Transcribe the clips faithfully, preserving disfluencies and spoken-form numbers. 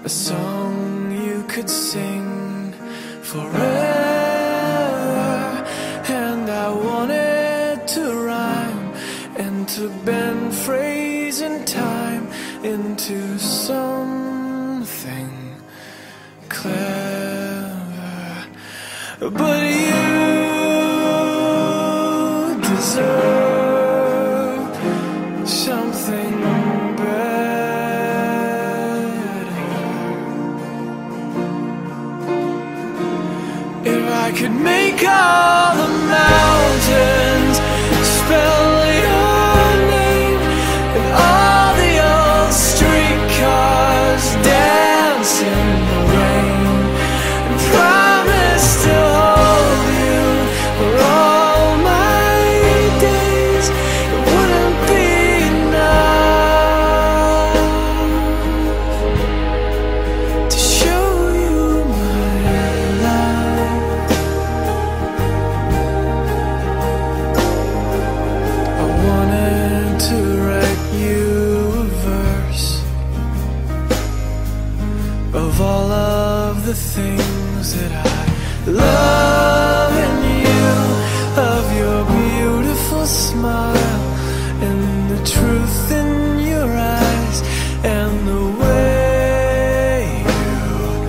a song you could sing forever. And I wanted to rhyme and to bend phrase and time into something clever. But you deserve something better. If I could make all the mountains spell your name, and all the old streetcars dance in the rain, and promise to hold you for all my days, it wouldn't be enough to show you my life. I wanted to write you a verse of all of the things that I love in you, of your beautiful smile and the truth in your eyes, and the way you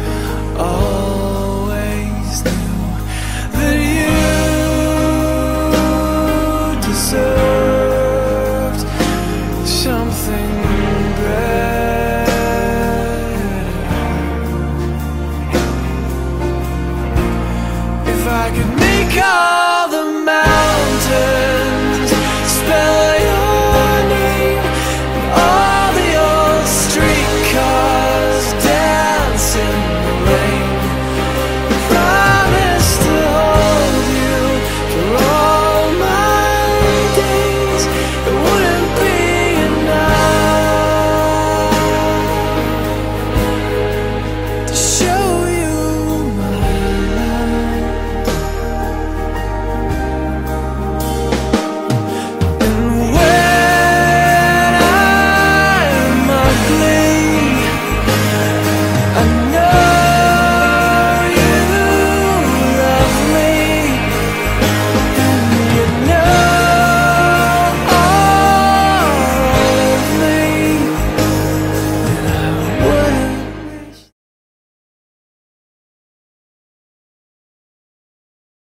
always knew that you deserved something better. If I could make all